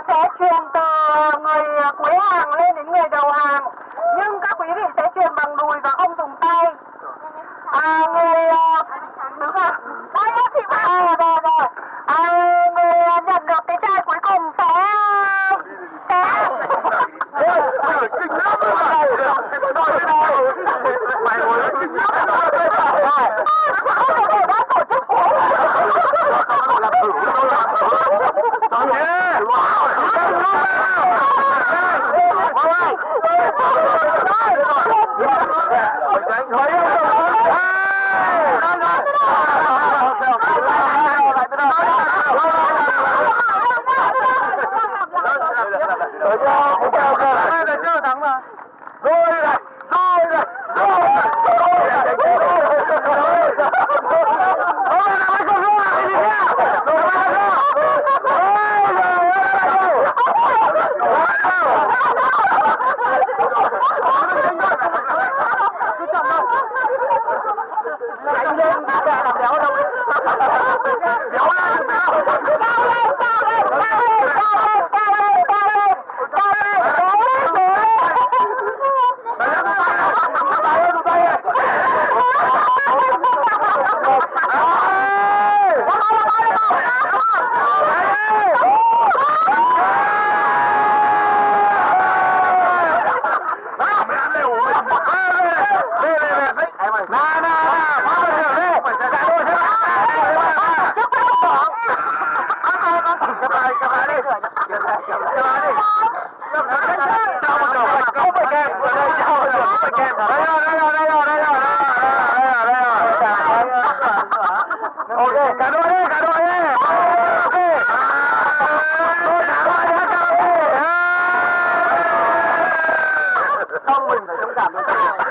sẽ truyền từ người cuối hàng lên đến người đầu hàng, nhưng các quý vị sẽ truyền bằng đùi và không dùng tay. Người đúng rồi, đây chị bà rồi. Người nhận được cái chai cuối cùng sẽ không mình phải thông cảm với